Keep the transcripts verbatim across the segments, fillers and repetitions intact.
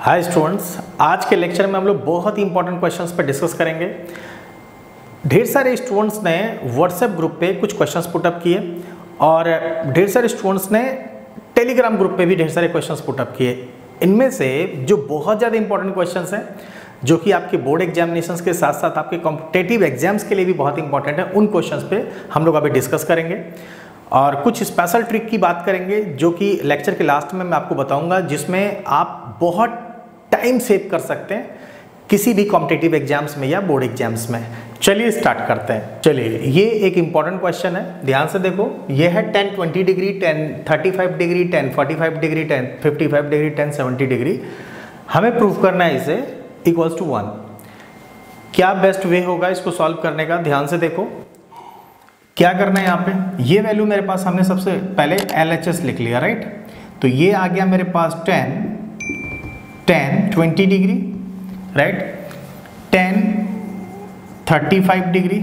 Hi students, आज के lecture में हम लोग बहुत ही इंपॉर्टेंट क्वेश्चंस पर डिस्कस करेंगे। ढेर सारे स्टूडेंट्स ने व्हाट्सएप ग्रुप पे कुछ क्वेश्चंस पुटअप किए और ढेर सारे स्टूडेंट्स ने टेलीग्राम ग्रुप पे भी ढेर सारे क्वेश्चंस पुटअप किए। इनमें से जो बहुत ज़्यादा इंपॉर्टेंट क्वेश्चंस हैं, जो कि आपके बोर्ड एग्जामिनेशंस के साथ साथ आपके कॉम्पिटेटिव एग्जाम्स के लिए भी बहुत इंपॉर्टेंट है, उन क्वेश्चंस पे हम लोग अभी डिस्कस करेंगे और कुछ स्पेशल ट्रिक की बात करेंगे जो कि लेक्चर के लास्ट में मैं आपको बताऊंगा, जिसमें आप बहुत टाइम सेव कर सकते हैं किसी भी कॉम्पिटिटिव एग्जाम्स में या बोर्ड एग्जाम्स में। चलिए स्टार्ट करते हैं। चलिए, ये एक इंपॉर्टेंट क्वेश्चन है, ध्यान से देखो। ये है tan twenty degree, tan thirty five degree, tan forty five degree, tan fifty five degree, tan seventy degree. हमें प्रूव करना है इसे इक्वल्स टू वन। क्या बेस्ट वे होगा इसको सॉल्व करने का? ध्यान से देखो क्या करना है। यहाँ पे ये वैल्यू मेरे पास, हमने सबसे पहले एल एच एस लिख लिया, राइट। तो ये आ गया मेरे पास tan tan twenty degree, right, tan thirty five degree,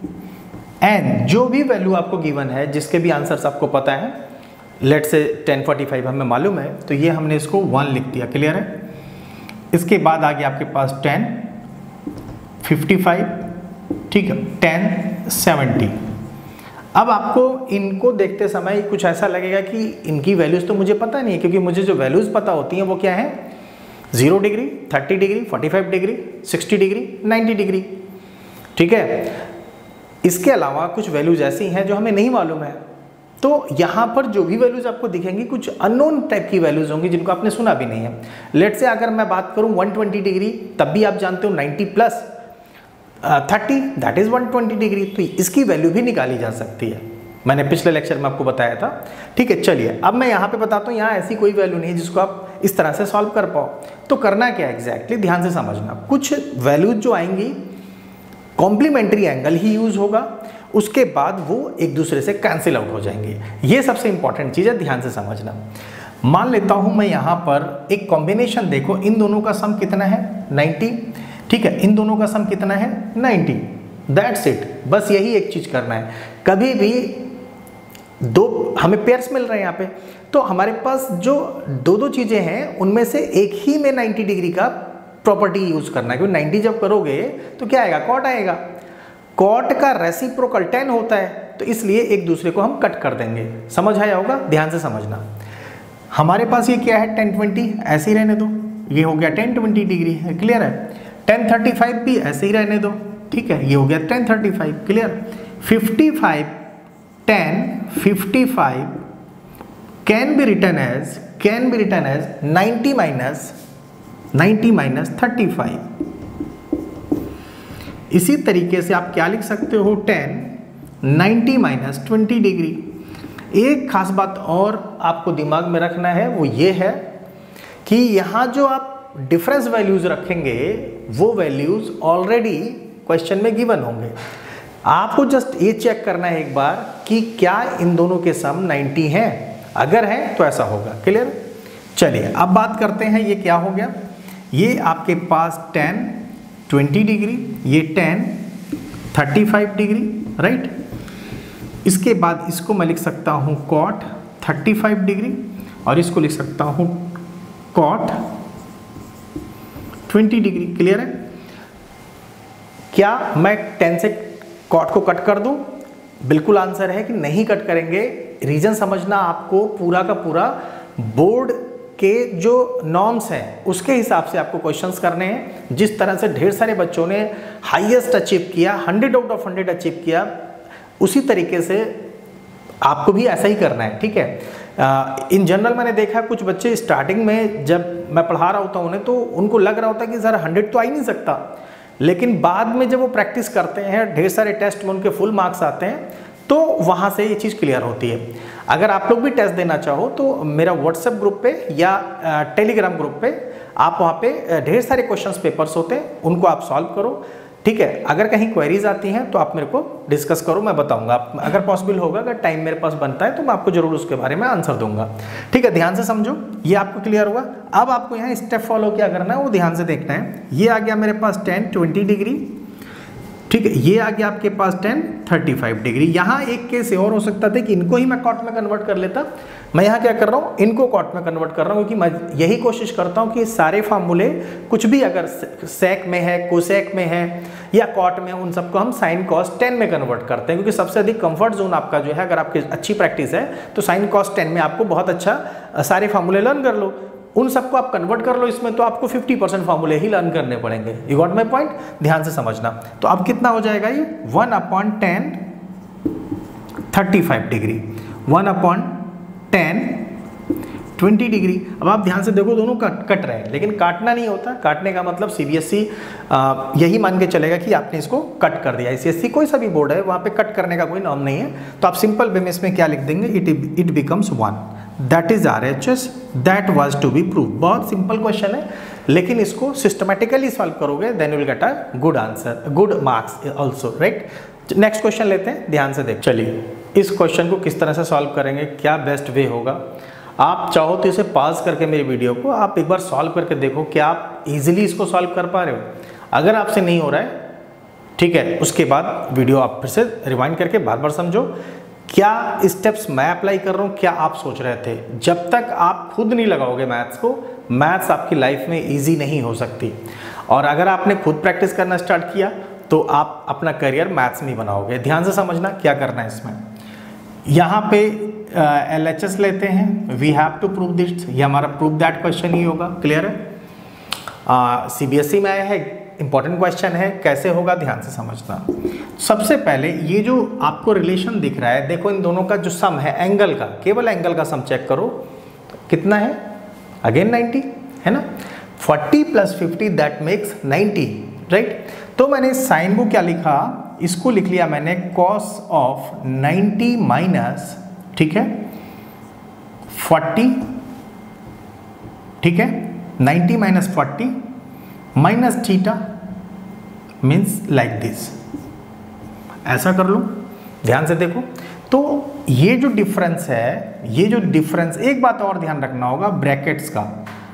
and जो भी वैल्यू आपको गिवन है, जिसके भी आंसर्स आपको पता है, लेट से टेन फोर्टी फाइव हमें मालूम है, तो ये हमने इसको वन लिख दिया। क्लियर है? इसके बाद आ गया आपके पास टेन फिफ्टी फाइव, ठीक है, टेन सेवेंटी। अब आपको इनको देखते समय कुछ ऐसा लगेगा कि इनकी वैल्यूज़ तो मुझे पता नहीं है, क्योंकि मुझे जो वैल्यूज़ पता होती हैं वो क्या है? Zero degree, thirty degree, forty five degree, sixty degree, ninety degree, ठीक है। इसके अलावा कुछ वैल्यूज़ ऐसी हैं जो हमें नहीं मालूम है। तो यहाँ पर जो भी वैल्यूज़ आपको दिखेंगी कुछ अननोन टाइप की वैल्यूज़ होंगी जिनको आपने सुना भी नहीं है। लेट से अगर मैं बात करूँ वन ट्वेंटी डिग्री, तब भी आप जानते हो ninety plus thirty that is one twenty degree, तो इसकी वैल्यू भी निकाली जा सकती है। मैंने पिछले लेक्चर में आपको बताया था, ठीक है। चलिए, अब मैं यहाँ पे बताता हूँ, यहाँ ऐसी कोई वैल्यू नहीं है जिसको आप इस तरह से सॉल्व कर पाओ। तो करना क्या है एग्जैक्टली, ध्यान से समझना। कुछ वैल्यूज जो आएंगी कॉम्प्लीमेंट्री एंगल ही यूज होगा, उसके बाद वो एक दूसरे से कैंसिल आउट हो जाएंगे। ये सबसे इंपॉर्टेंट चीज़ है, ध्यान से समझना। मान लेता हूँ मैं यहाँ पर एक कॉम्बिनेशन, देखो इन दोनों का सम कितना है? नाइन्टी, ठीक है। इन दोनों का सम कितना है? नाइन्टी। दैट्स इट, बस यही एक चीज़ करना है। कभी भी दो हमें पेयर्स मिल रहे हैं यहाँ पे, तो हमारे पास जो दो दो चीज़ें हैं उनमें से एक ही में नाइन्टी डिग्री का प्रॉपर्टी यूज करना है, क्योंकि नाइन्टी जब करोगे तो क्या आएगा? कॉट आएगा। कॉट का रेसिप्रोकल टेन होता है, तो इसलिए एक दूसरे को हम कट कर देंगे। समझ आया होगा? ध्यान से समझना। हमारे पास ये क्या है? टेन ट्वेंटी, ऐसे ही रहने दो, ये हो गया टेन ट्वेंटी डिग्री है। क्लियर है? टेन थर्टी फाइव भी ऐसे ही रहने दो, ठीक है, ये हो गया tan thirty five. Clear? Fifty five, tan fifty five can be return as can be return as ninety minus ninety minus thirty five. इसी तरीके से आप क्या लिख सकते हो? Tan ninety minus twenty degree. एक खास बात और आपको दिमाग में रखना है, वो ये है कि यहाँ जो आप डिफरेंस वैल्यूज रखेंगे वो वैल्यूज ऑलरेडी क्वेश्चन में गिवन होंगे। आपको जस्ट ये चेक करना है एक बार कि क्या इन दोनों के सम नाइन्टी हैं। अगर है तो ऐसा होगा। क्लियर? चलिए, अब बात करते हैं ये क्या हो गया। ये आपके पास टेन ट्वेंटी डिग्री, ये tan thirty five degree, right. इसके बाद इसको मैं लिख सकता हूँ कॉट थर्टी फाइव डिग्री, और इसको लिख सकता हूँ कॉट ट्वेंटी डिग्री। क्लियर है? क्या मैं टेन से कॉट को कट कर दूं? बिल्कुल आंसर है कि नहीं कट करेंगे। रीजन समझना, आपको पूरा का पूरा बोर्ड के जो नॉर्म्स हैं उसके हिसाब से आपको क्वेश्चंस करने हैं। जिस तरह से ढेर सारे बच्चों ने हाईएस्ट अचीव किया, hundred out of hundred achieve किया, उसी तरीके से आपको भी ऐसा ही करना है, ठीक है। इन जनरल मैंने देखा कुछ बच्चे स्टार्टिंग में जब मैं पढ़ा रहा होता हूँ उन्हें, तो उनको लग रहा होता है कि सर हंड्रेड तो आ ही नहीं सकता, लेकिन बाद में जब वो प्रैक्टिस करते हैं, ढेर सारे टेस्ट में उनके फुल मार्क्स आते हैं, तो वहाँ से ये चीज़ क्लियर होती है। अगर आप लोग भी टेस्ट देना चाहो तो मेरा व्हाट्सएप ग्रुप पे या टेलीग्राम ग्रुप पे, आप वहाँ पे ढेर सारे क्वेश्चंस पेपर्स होते हैं, उनको आप सॉल्व करो, ठीक है। अगर कहीं क्वेरीज आती हैं तो आप मेरे को डिस्कस करो, मैं बताऊंगा। अगर पॉसिबल होगा, अगर टाइम मेरे पास बनता है तो मैं आपको जरूर उसके बारे में आंसर दूंगा, ठीक है। ध्यान से समझो, ये आपको क्लियर हुआ। अब आपको यहाँ स्टेप फॉलो क्या करना है वो ध्यान से देखना है। ये आ गया मेरे पास टेन ट्वेंटी डिग्री, ठीक है, ये आ गया आपके पास टेन थर्टी फाइव डिग्री। यहाँ एक केस और हो सकता था कि इनको ही मैं कॉट में कन्वर्ट कर लेता। मैं यहाँ क्या कर रहा हूँ, इनको कॉट में कन्वर्ट कर रहा हूँ, क्योंकि मैं यही कोशिश करता हूँ कि सारे फार्मूले कुछ भी अगर सेक में है, कोसेक में है या कॉट में, उन सबको हम साइन कॉस टेन में कन्वर्ट करते हैं, क्योंकि सबसे अधिक कंफर्ट जोन आपका जो है, अगर आपकी अच्छी प्रैक्टिस है तो साइन कॉस टेन में आपको बहुत अच्छा सारे फार्मूले लर्न कर लो, उन सबको आप कन्वर्ट कर लो इसमें, तो आपको फिफ्टी परसेंट फार्मूले ही लर्न करने पड़ेंगे। यू गॉट माई पॉइंट, ध्यान से समझना। तो अब कितना हो जाएगा ये, one upon tan thirty five degree, one upon tan twenty degree. अब आप ध्यान से देखो, दोनों कट कट रहे हैं, लेकिन काटना नहीं होता। काटने का मतलब सीबीएसई यही मान के चलेगा कि आपने इसको कट कर दिया। आईसीएसई कोई सा भी बोर्ड है, वहाँ पे कट करने का कोई नाम नहीं है। तो आप सिंपल वे में इसमें क्या लिख देंगे, it it becomes one, that is R H S, that was to be prove. बहुत सिंपल क्वेश्चन है, लेकिन इसको सिस्टमेटिकली सॉल्व करोगे then you will get a good answer, good marks also, right. Next question लेते हैं, ध्यान से देख। चलिए, इस क्वेश्चन को किस तरह से सॉल्व करेंगे, क्या बेस्ट वे होगा। आप चाहो तो इसे पॉज करके मेरी वीडियो को आप एक बार सॉल्व करके देखो, क्या आप इजीली इसको सॉल्व कर पा रहे हो। अगर आपसे नहीं हो रहा है, ठीक है, उसके बाद वीडियो आप फिर से रिवाइंड करके बार बार समझो, क्या स्टेप्स मैं अप्लाई कर रहा हूँ, क्या आप सोच रहे थे। जब तक आप खुद नहीं लगाओगे मैथ्स को, मैथ्स आपकी लाइफ में इजी नहीं हो सकती। और अगर आपने खुद प्रैक्टिस करना स्टार्ट किया तो आप अपना करियर मैथ्स में बनाओगे। ध्यान से समझना क्या करना है इसमें। यहाँ पे एल एच एस लेते हैं, we have to prove this, ये हमारा प्रूव दैट क्वेश्चन ही होगा। क्लियर है, सी बी एस ई में आया है, इंपॉर्टेंट क्वेश्चन है, कैसे होगा ध्यान से समझना। सबसे पहले ये जो आपको रिलेशन दिख रहा है, देखो इन दोनों का जो सम है एंगल का, केवल एंगल का सम चेक करो कितना है, अगेन नाइंटी है ना। Forty plus fifty that makes ninety, right. तो मैंने साइन को क्या लिखा, इसको लिख लिया मैंने कॉस ऑफ नाइंटी माइनस, ठीक है, फोर्टी, ठीक है, ninety minus forty minus theta means like this. ऐसा कर लो, ध्यान से देखो। तो ये जो डिफरेंस है, ये जो डिफरेंस, एक बात और ध्यान रखना होगा ब्रैकेट्स का।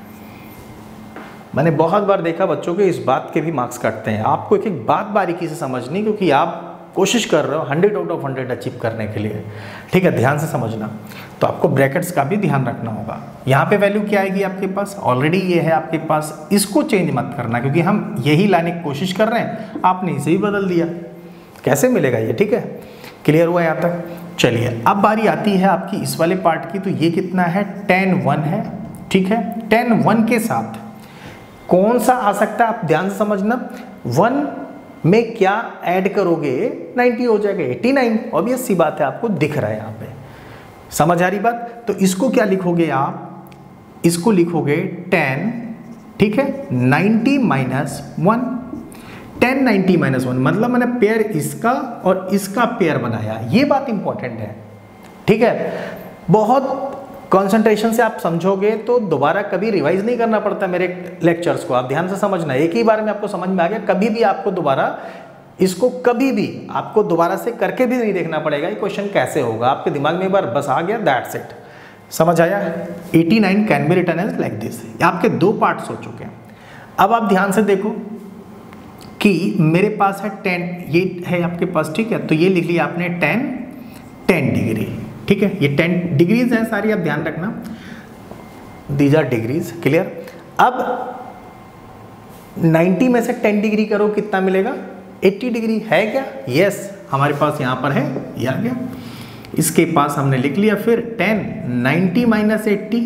मैंने बहुत बार देखा बच्चों के इस बात के भी मार्क्स कटते हैं। आपको एक एक बात बारीकी से समझनी, क्योंकि आप कोशिश कर रहे हो hundred out of hundred achieve करने के लिए, ठीक है, ध्यान से समझना। तो आपको ब्रैकेट्स का भी ध्यान रखना होगा। यहाँ पे वैल्यू क्या आएगी आपके पास, ऑलरेडी ये है आपके पास, इसको चेंज मत करना, क्योंकि हम यही लाने की कोशिश कर रहे हैं, आपने इसे ही बदल दिया, कैसे मिलेगा ये, ठीक है। क्लियर हुआ यहाँ तक। चलिए, अब बारी आती है आपकी इस वाले पार्ट की। तो ये कितना है, टेन वन है, ठीक है। टेन वन के साथ कौन सा आ सकता है, आप ध्यान से समझना। वन में क्या ऐड करोगे, नाइंटी हो जाएगा, एटी नाइन, ऑब्वियस सी बात है, आपको दिख रहा है यहाँ पे, समझ आ रही बात। तो इसको क्या लिखोगे आप, इसको लिखोगे टेन, ठीक है, ninety minus one, tan ninety minus one, मतलब मैंने पेयर इसका और इसका पेयर बनाया। ये बात इंपॉर्टेंट है, ठीक है। बहुत कंसंट्रेशन से आप समझोगे तो दोबारा कभी रिवाइज नहीं करना पड़ता मेरे लेक्चर्स को। आप ध्यान से समझना, एक ही बार में आपको समझ में आ गया, कभी भी आपको दोबारा इसको कभी भी आपको दोबारा से करके भी नहीं देखना पड़ेगा ये क्वेश्चन कैसे होगा। आपके दिमाग में एक बार बस आ गया, दैट्स इट, समझ आया। Eighty nine can be written as like this. आपके दो पार्ट्स हो चुके हैं। अब आप ध्यान से देखो कि मेरे पास है टेन, ये है आपके पास, ठीक है। तो ये लिख लिया आपने टेन, टेन डिग्री, ठीक है। ये टेन डिग्रीज हैं सारी, आप ध्यान रखना, दीज आर डिग्रीज। क्लियर। अब नाइंटी में से टेन डिग्री करो, कितना मिलेगा, एटी डिग्री है क्या, यस yes, हमारे पास यहाँ पर है, ये आ गया। इसके पास हमने लिख लिया फिर tan, ninety minus eighty,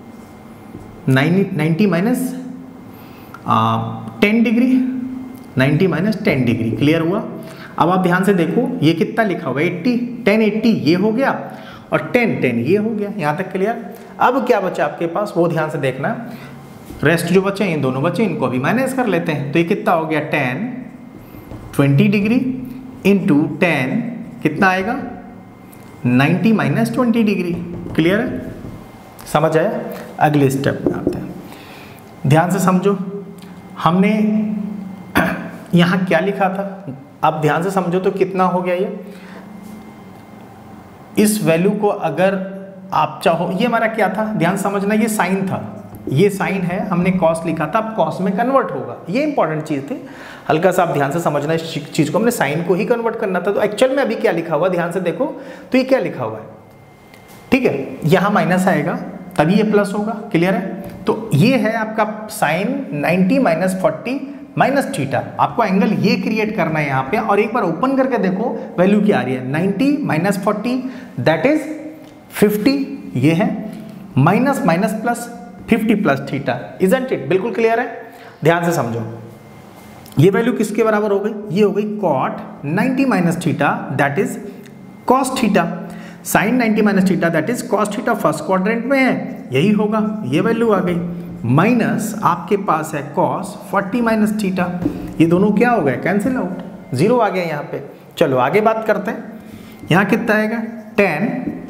ninety minus ten degree, ninety minus ten degree. Clear हुआ। अब आप ध्यान से देखो, ये कितना लिखा हुआ है, एट्टी, टेन एट्टी ये हो गया, और टेन टेन ये हो गया। यहाँ तक क्लियर। अब क्या बचा आपके पास, वो ध्यान से देखना। रेस्ट जो बचे, इन दोनों बचे, इनको भी माइनस कर लेते हैं। तो ये कितना हो गया, tan twenty degree into tan कितना आएगा, ninety minus twenty degree. Clear है, समझ आया। अगले स्टेप में आते हैं, ध्यान से समझो। हमने यहाँ क्या लिखा था, आप ध्यान से समझो तो कितना हो गया ये। इस वैल्यू को अगर आप चाहो, ये हमारा क्या था, ध्यान समझना, ये साइन था, ये साइन है, हमने कॉस लिखा था, अब कॉस में कन्वर्ट होगा, ये इंपॉर्टेंट चीज़ थी। हल्का सा आप ध्यान से समझना इस चीज़ को, हमने साइन को ही कन्वर्ट करना था। तो एक्चुअल में अभी क्या लिखा हुआ, ध्यान से देखो तो ये क्या लिखा हुआ है, ठीक है, यहाँ माइनस आएगा तभी ये प्लस होगा, क्लियर है। तो ये है आपका sine ninety minus forty minus theta, आपको एंगल ये क्रिएट करना है यहाँ पे। और एक बार ओपन करके देखो वैल्यू क्या आ रही है, ninety minus forty that is fifty, ये है minus minus plus fifty plus theta, isn't it, बिल्कुल क्लियर है। ध्यान से समझो, ये वैल्यू किसके बराबर हो गई, ये हो गई cot ninety minus theta that is cos theta, sine ninety minus theta that is cos theta, first quadrant में है, यही होगा, ये वैल्यू आ गई। माइनस आपके पास है कॉस फोर्टी माइनस थीटा, ये दोनों क्या हो गए, कैंसिल आउट, जीरो आ गया यहाँ पे। चलो आगे बात करते हैं, यहाँ कितना आएगा, टेन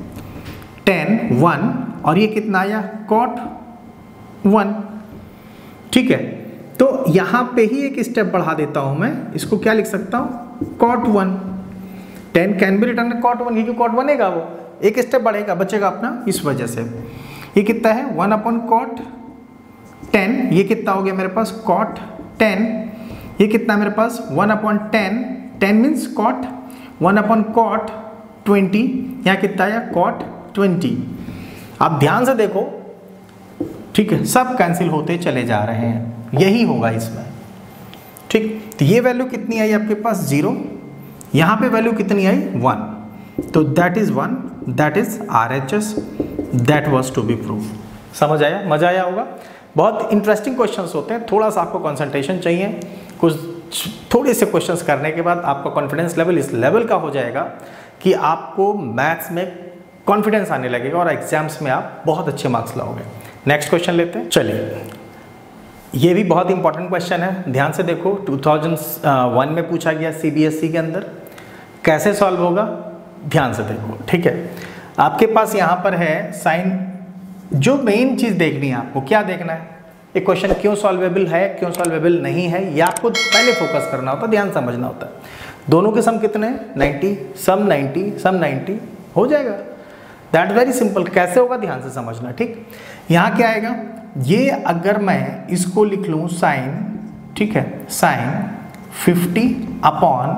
टेन वन, और ये कितना आया, कॉट वन, ठीक है। तो यहाँ पे ही एक स्टेप बढ़ा देता हूँ मैं, इसको क्या लिख सकता हूँ, cot one, tan can be written cot one, क्योंकि कॉट बनेगा, वो एक स्टेप बढ़ेगा, बचेगा अपना, इस वजह से। ये कितना है, वन अपॉन कॉट टेन, ये कितना हो गया मेरे पास, कॉट टेन, ये कितना मेरे पास, one upon tan, tan means cot, one upon cot twenty, यहाँ कितना आया, कॉट ट्वेंटी। आप ध्यान से देखो, ठीक है, सब कैंसिल होते चले जा रहे हैं, यही होगा इसमें, ठीक। तो ये वैल्यू कितनी आई आपके पास, जीरो, यहाँ पे वैल्यू कितनी आई, वन, तो that is one, that is R H S, that was to be prove. समझ आया, मजा आया होगा। बहुत इंटरेस्टिंग क्वेश्चंस होते हैं, थोड़ा सा आपको कंसंट्रेशन चाहिए, कुछ थोड़े से क्वेश्चंस करने के बाद आपका कॉन्फिडेंस लेवल इस लेवल का हो जाएगा कि आपको मैथ्स में कॉन्फिडेंस आने लगेगा और एग्जाम्स में आप बहुत अच्छे मार्क्स लाओगे। नेक्स्ट क्वेश्चन लेते हैं, चलिए, ये भी बहुत इंपॉर्टेंट क्वेश्चन है, ध्यान से देखो, टू थाउजेंड वन में पूछा गया सीबीएसई के अंदर, कैसे सॉल्व होगा, ध्यान से देखो, ठीक है। आपके पास यहाँ पर है साइन, जो मेन चीज़ देखनी है आपको, क्या देखना है, एक क्वेश्चन क्यों सॉल्वेबल है, क्यों सॉल्वेबल नहीं है, ये आपको पहले फोकस करना होता है, ध्यान समझना होता है। दोनों के सम कितने हैं, ninety, sum ninety, sum ninety, हो जाएगा, दैट वेरी सिंपल। कैसे होगा, ध्यान से समझना, ठीक। यहाँ क्या आएगा, ये अगर मैं इसको लिख लूँ साइन, ठीक है, sine fifty upon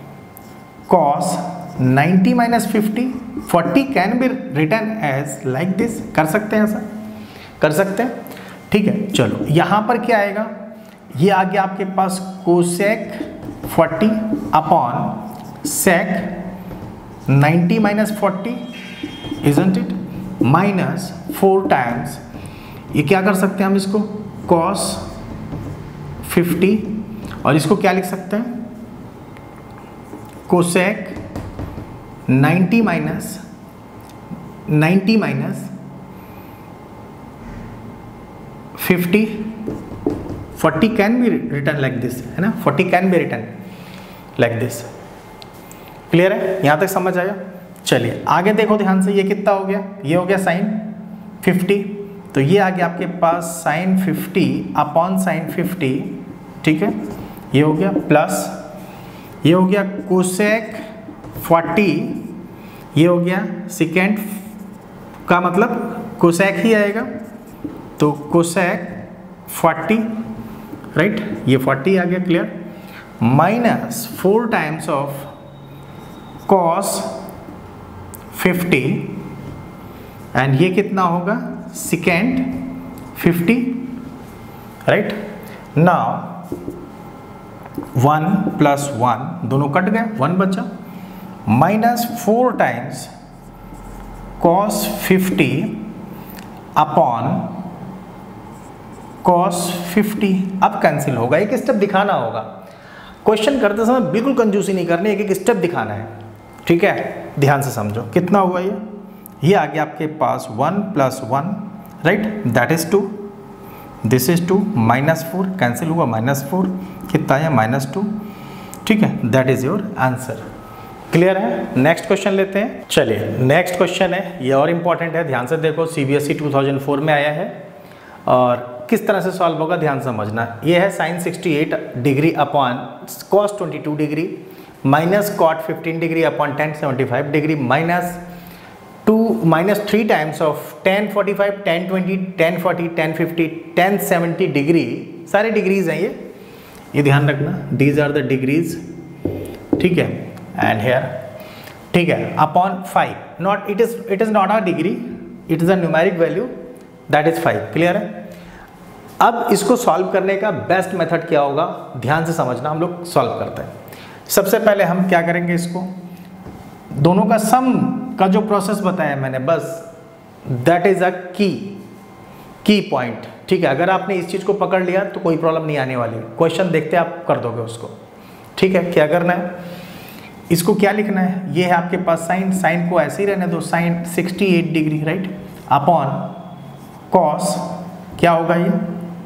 cos ninety minus fifty, forty can be return as like this, कर सकते हैं, ऐसा कर सकते हैं, ठीक है। चलो यहाँ पर क्या आएगा, ये आ गया आपके पास cosec forty upon sec ninety minus forty, isn't it, minus four times, ये क्या कर सकते हैं हम इसको, कॉस फिफ्टी, और इसको क्या लिख सकते हैं, cosec ninety minus ninety minus fifty, forty can be written like this, है ना, forty can be written like this, clear है, यहाँ तक समझ आया। चलिए आगे देखो ध्यान से, ये कितना हो गया, ये हो गया साइन फिफ्टी, तो ये आ गया आपके पास sine fifty upon sine fifty, ठीक है, ये हो गया प्लस, ये हो गया कोसेक फोर्टी, ये हो गया सेकेंड का मतलब कोसेक ही आएगा, तो कोसेक फोर्टी, राइट, ये फोर्टी आ गया, clear, minus four times of cos fifty, and ये कितना होगा, sec fifty, right. Now one plus one दोनों कट गए, वन बचा, minus four times cos fifty upon cos fifty, अब कैंसिल होगा, एक स्टेप दिखाना होगा, क्वेश्चन करते समय बिल्कुल कंजूसी नहीं करनी, एक एक स्टेप दिखाना है, ठीक है। ध्यान से समझो, कितना हुआ ये, ये आ गया आपके पास one plus one, right, that is two, this is two, minus four, cancel हुआ, माइनस फोर, कितना आया, माइनस टू, ठीक है, that is your answer, clear है। नेक्स्ट क्वेश्चन लेते हैं, चलिए नेक्स्ट क्वेश्चन है, ये और इम्पॉर्टेंट है, ध्यान से देखो, सीबीएसई टू थाउजेंड फोर में आया है, और किस तरह से सॉल्व होगा ध्यान समझना। ये है sine sixty eight degree upon cos twenty two degree minus cot fifteen degree upon tan seventy five degree minus two minus three times of tan forty five, tan twenty, tan forty, tan fifty, tan seventy degree, सारे degrees हैं ये ये ध्यान रखना, these are the degrees, ठीक है, and here, ठीक है, upon five, not it is it is not a degree, it is a numeric value, that is five. Clear है? अब इसको सॉल्व करने का बेस्ट मेथड क्या होगा, ध्यान से समझना, हम लोग सॉल्व करते हैं। सबसे पहले हम क्या करेंगे, इसको दोनों का सम का जो प्रोसेस बताया मैंने, बस दैट इज अ की की पॉइंट, ठीक है। अगर आपने इस चीज को पकड़ लिया तो कोई प्रॉब्लम नहीं आने वाली, क्वेश्चन देखते आप कर दोगे उसको, ठीक है। क्या करना है, इसको क्या लिखना है, ये है आपके पास साइन, साइन को ऐसे ही रहने दो, sine sixty eight degree, right, upon cos, क्या होगा ये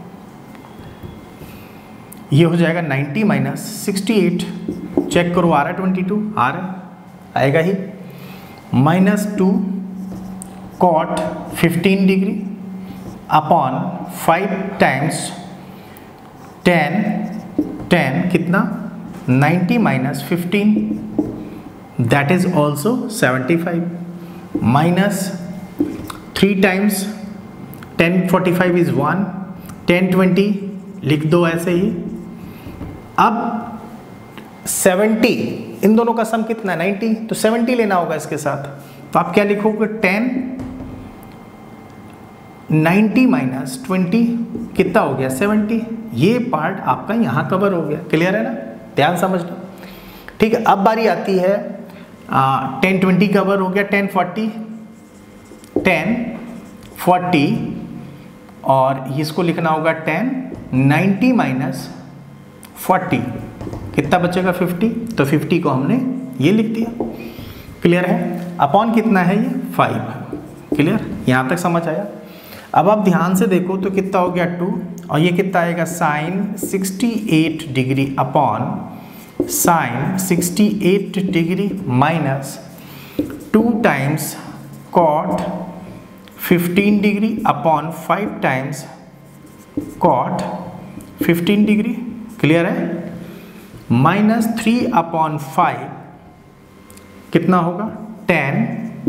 ये हो जाएगा ninety minus sixty eight, check करो आ रहा है ट्वेंटी टू, आ रहा है, आएगा ही, minus two cot fifteen degree upon five times tan, tan कितना ninety minus fifteen, that is also seventy five, minus three times tan forty five is one, tan twenty लिख दो ऐसे ही। अब सेवेंटी, इन दोनों का सम कितना है नाइन्टी, तो सेवेंटी लेना होगा इसके साथ, तो आप क्या लिखोगे, टेन नाइन्टी माइनस ट्वेंटी कितना हो गया सेवेंटी, ये पार्ट आपका यहाँ कवर हो गया। क्लियर है ना, ध्यान समझना, ठीक है। अब बारी आती है टेन ट्वेंटी कवर हो गया, टेन फोर्टी, टेन फोर्टी और इसको लिखना होगा टेन नाइन्टी माइनस फोर्टी, कितना बचेगा फिफ्टी, तो फिफ्टी को हमने ये लिख दिया। क्लियर है, अपॉन कितना है ये फाइव। क्लियर, यहाँ तक समझ आया। अब आप ध्यान से देखो तो कितना हो गया टू, और ये कितना आएगा sine sixty eight degree upon sine sixty eight degree minus two times cot fifteen degree upon five times cot fifteen degree. Clear है, माइनस थ्री अपॉन फाइव कितना होगा टेन,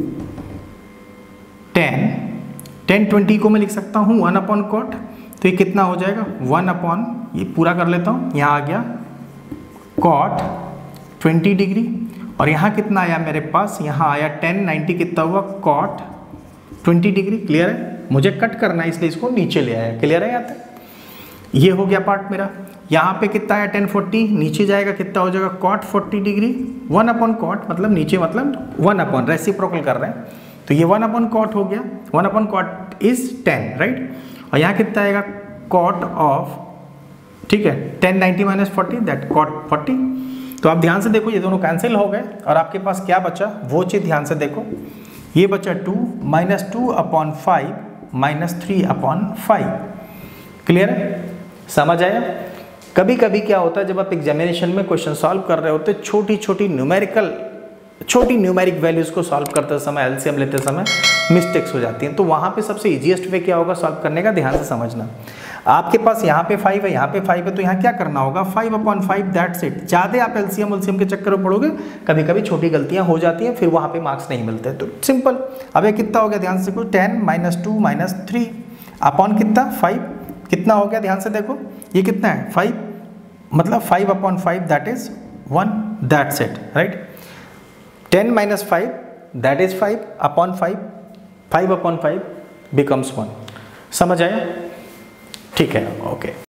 टेन टेन ट्वेंटी को मैं लिख सकता हूँ वन अपॉन कॉट, तो ये कितना हो जाएगा वन अपॉन, ये पूरा कर लेता हूँ, यहाँ आ गया कॉट ट्वेंटी डिग्री, और यहाँ कितना आया मेरे पास, यहाँ आया टेन नाइन्टी कितना हुआ कॉट ट्वेंटी डिग्री। क्लियर है, मुझे कट करना है इसलिए इसको नीचे ले आया। क्लियर है, यहाँ तक ये हो गया पार्ट मेरा। यहाँ पे कितना आया टेन फोर्टी, नीचे जाएगा कितना हो जाएगा cot forty degree, one upon cot मतलब नीचे मतलब वन अपॉन रेसिप्रोकल कर रहे हैं, तो ये वन अपॉन कॉट हो गया, one upon cot is tan, right, और यहाँ कितना आएगा कॉट ऑफ, ठीक है, tan ninety minus forty that cot forty. तो आप ध्यान से देखो ये दोनों कैंसिल हो गए और आपके पास क्या बचा वो चीज़ ध्यान से देखो, ये बचा two minus two upon five minus three upon five. Clear है, समझ आया। कभी कभी क्या होता है जब आप एग्जामिनेशन में क्वेश्चन सॉल्व कर रहे होते छोटी छोटी न्यूमेरिकल छोटी न्यूमेरिक वैल्यूज को सॉल्व करते समय, एलसीएम लेते समय मिस्टेक्स हो जाती हैं, तो वहाँ पे सबसे इजीएस्ट वे क्या होगा सॉल्व करने का, ध्यान से समझना। आपके पास यहाँ पे फाइव है, यहाँ पे फाइव है, तो यहाँ क्या करना होगा five upon five that's it. ज़्यादा आप एलसीएम एलसीएम के चक्कर में पड़ोगे कभी कभी छोटी गलतियाँ हो जाती हैं, फिर वहाँ पे मार्क्स नहीं मिलते, तो सिंपल। अब ये कितना हो गया ध्यान से देखो, ten minus two minus three upon कितना फाइव, कितना हो गया ध्यान से देखो, ये कितना है फाइव, मतलब five upon five that is one, that's it, right. Ten minus five that is five upon five, five upon five becomes one. समझ आया, ठीक है, ओके।